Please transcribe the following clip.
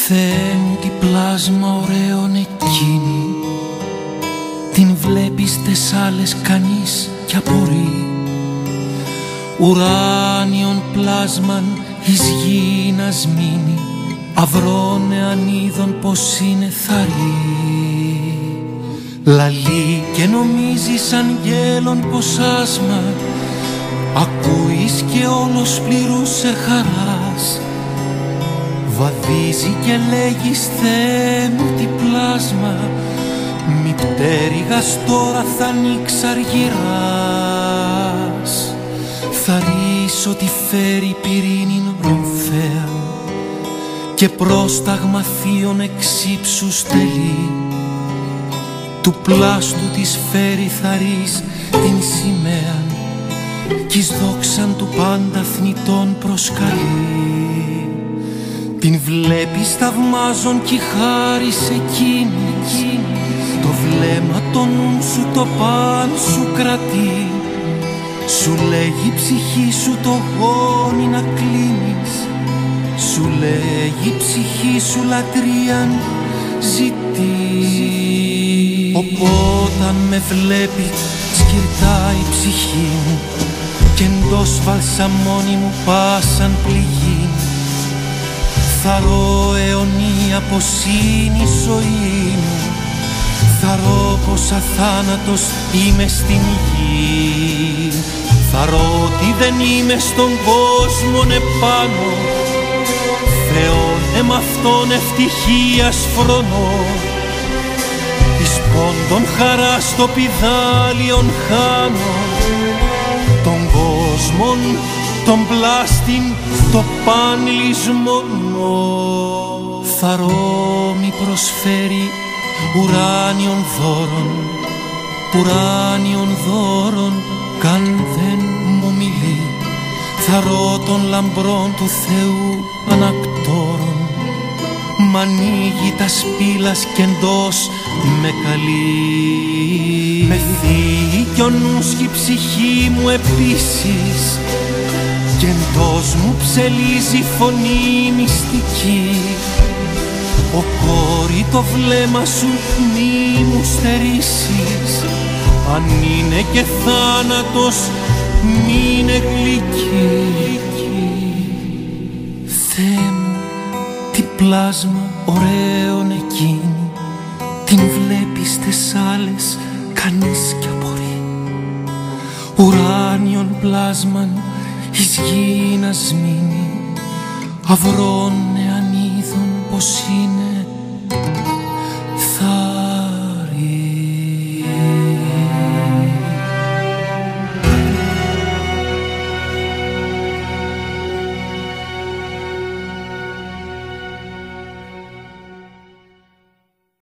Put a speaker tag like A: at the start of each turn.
A: Θεέ μου, τι πλάσμα ωραίον εκείνη, την βλέπεις τες άλλες κανείς κι απορεί. Ουράνιον πλάσμαν εις γήινας μείνει, αυρών εανίδων πως είναι θαρή. Λαλεί και νομίζει σαν γέλον πως άσμα, ακούεις και όλος πληρούσε χαράς. Βαδίζει και λέγεις Θεέ μου τι πλάσμα, μη πτέρυγας τώρα θα ανοίξει αργυράς. Θα ρίσω τη φέρει πυρήνην ρομφέα και πρόσταγμα θείων εξύψου στελεί. Του πλάστου της φέρει θα ρεις την σημαία κι εις δόξαν του πάντα θνητών προσκαλεί. Την βλέπεις θαυμάζον κι χάρις εκείνη, το βλέμμα το νου σου το παν σου κρατεί. Σου λέγει η ψυχή σου το γόνι να κλείνεις, σου λέγει η ψυχή σου λατρείαν ζητεί. Οπότε με βλέπει σκυρτάει η ψυχή μου κι εντός βαλσαμόνι μου πάσαν πληγή. Θαρώ αιωνία πως είναι η ζωή μου, θαρώ πως αθάνατος είμαι στην γη. Θαρώ ότι δεν είμαι στον κόσμο επάνω, Θεόν εμ' αυτόν ευτυχίας φρονώ. Εις πόντων χαρά στο πηδάλιον χάνω, τον κόσμον, τον πλάστην, το παν λησμονώ. Θαρώ μη προσφέρει ουράνιον δώρον, ουράνιον δώρον καν δεν μου μιλεί. Θαρώ των λαμπρών του Θεού ανακτόρων, μ' ανοίγει τα σπήλας κι εντός με καλεί. Με θύει κι ο νους κι η ψυχή μου επίσης κι εντός μου ψελίζει φωνή μυστική. Ο κόρη το βλέμμα σου μη μου στερήσεις, αν είναι και θάνατος μη είναι γλυκή. Θεέ μου, τι πλάσμα ωραίον εκείνη, την βλέπεις τες άλλες κανείς κι απορεί. Ουράνιον πλάσμαν εις γήινας μείνει, αυρών εανίδων πως είναι